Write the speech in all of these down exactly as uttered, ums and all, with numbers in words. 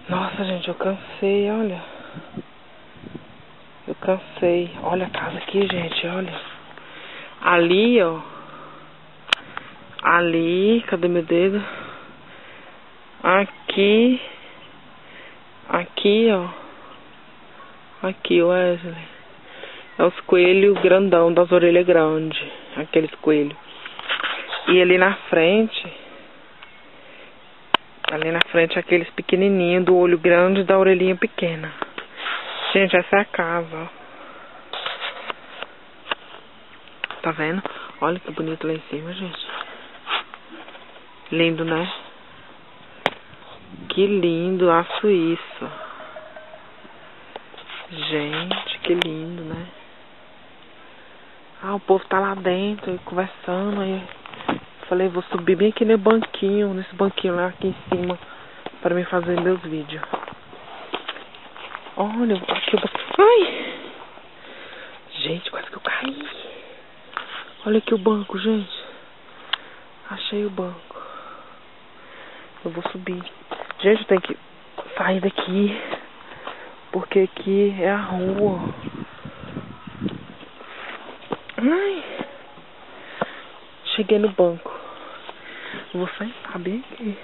Nossa, gente, eu cansei, olha. Eu cansei. Olha a casa aqui, gente, olha. Ali, ó. Ali, cadê meu dedo? Aqui. Aqui, ó. Aqui, Wesley. É os coelhos grandão, das orelhas grandes. Aqueles coelhos. E ali na frente... Ali na frente, aqueles pequenininhos do olho grande e da orelhinha pequena. Gente, essa é a casa, ó. Tá vendo? Olha que bonito lá em cima, gente. Lindo, né? Que lindo a Suíça. Gente, que lindo, né? Ah, o povo tá lá dentro aí, conversando aí. Falei, vou subir bem aqui no banquinho, nesse banquinho lá aqui em cima, para me fazer meus vídeos. Olha, aqui o banco. Ai! Gente, quase que eu caí. Olha aqui o banco, gente. Achei o banco. Eu vou subir. Gente, eu tenho que sair daqui, porque aqui é a rua. Ai! Cheguei no banco. Vou sentar bem aqui.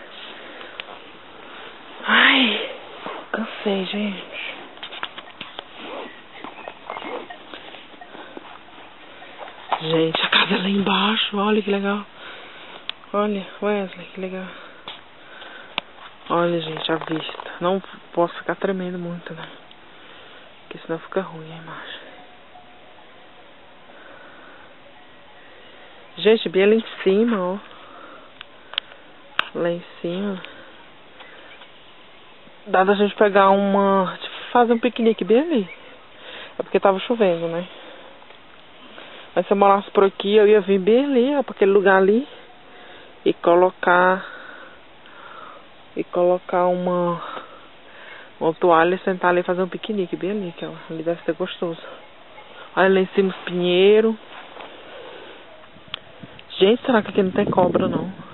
Ai, cansei, gente. Gente, a casa é lá embaixo. Olha que legal. Olha, Wesley, que legal. Olha, gente, a vista. Não posso ficar tremendo muito, né? Porque senão fica ruim a imagem. Gente, bem ali em cima, ó. Lá em cima. Dá da gente pegar uma... Fazer um piquenique bem ali. É porque tava chovendo, né? Mas se eu morasse por aqui, eu ia vir bem ali, ó. Pra aquele lugar ali. E colocar... E colocar uma... Uma toalha e sentar ali e fazer um piquenique bem ali. Que ó, ali deve ser gostoso. Olha lá em cima os pinheiros. Gente, será que aqui não tem cobra, não?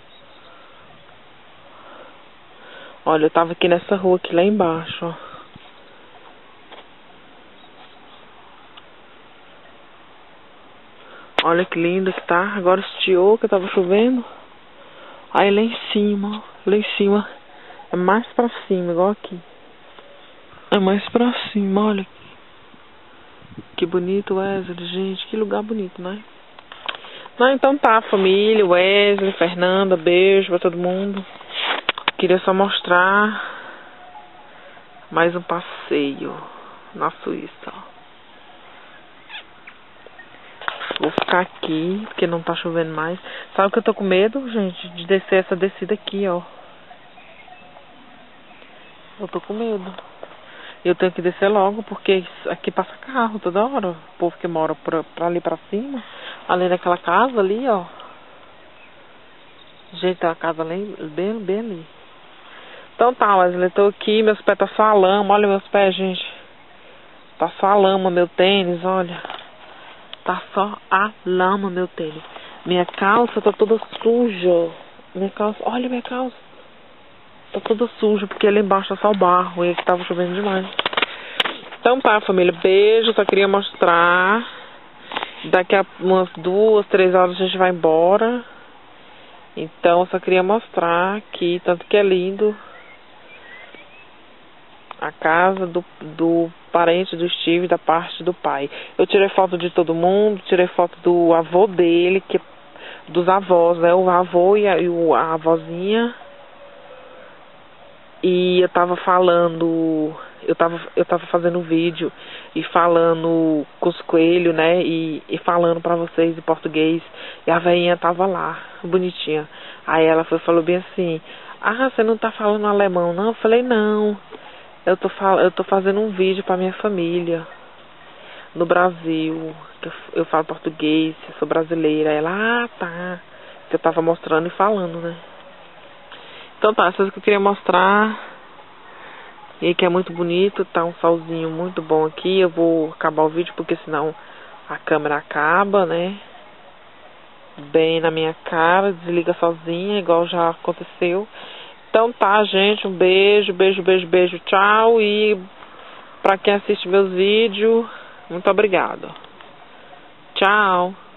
Olha, eu tava aqui nessa rua aqui lá embaixo, ó. Olha que lindo que tá. Agora estiou, que tava chovendo. Aí lá em cima, ó. Lá em cima. É mais pra cima, igual aqui. É mais pra cima, olha. Que bonito, Wesley, gente. Que lugar bonito, né? Não, então tá, família, Wesley, Fernanda, beijo pra todo mundo. Queria só mostrar mais um passeio na Suíça. Vou ficar aqui, porque não tá chovendo mais. Sabe o que eu tô com medo, gente? De descer essa descida aqui, ó. Eu tô com medo. Eu tenho que descer logo, porque aqui passa carro toda hora. O povo que mora pra, pra ali pra cima. Ali naquela casa ali, ó. Gente, a casa ali, bem, bem ali. Então tá, Wesley, eu tô aqui, meus pés tá só a lama. Olha meus pés, gente. Tá só a lama, meu tênis, olha. Tá só a lama, meu tênis. Minha calça tá toda suja. Minha calça, olha minha calça. Tá toda suja, porque ali embaixo tá só o barro. E aqui tava chovendo demais. Então tá, família, beijo. Só queria mostrar. Daqui a umas duas, três horas a gente vai embora. Então, só queria mostrar aqui, tanto que é lindo. A casa do, do parente do Steve, da parte do pai. Eu tirei foto de todo mundo, tirei foto do avô dele, que, dos avós, né? O avô e a, e a avózinha. E eu tava falando, eu tava, eu tava fazendo vídeo e falando com os coelhos, né? E, e falando pra vocês em português. E a velhinha tava lá, bonitinha. Aí ela foi, falou bem assim: ah, você não tá falando alemão, não? Eu falei, não. Eu tô, fal eu tô fazendo um vídeo pra minha família no Brasil. Eu, eu falo português, eu sou brasileira. Ela, ah, tá. Que eu tava mostrando e falando, né? Então tá, essas que eu queria mostrar. E que é muito bonito, tá um solzinho muito bom aqui. Eu vou acabar o vídeo porque senão a câmera acaba, né? Bem na minha cara, desliga sozinha, igual já aconteceu. Então tá, gente, um beijo, beijo, beijo, beijo, tchau. E pra quem assiste meus vídeos, muito obrigado. Tchau.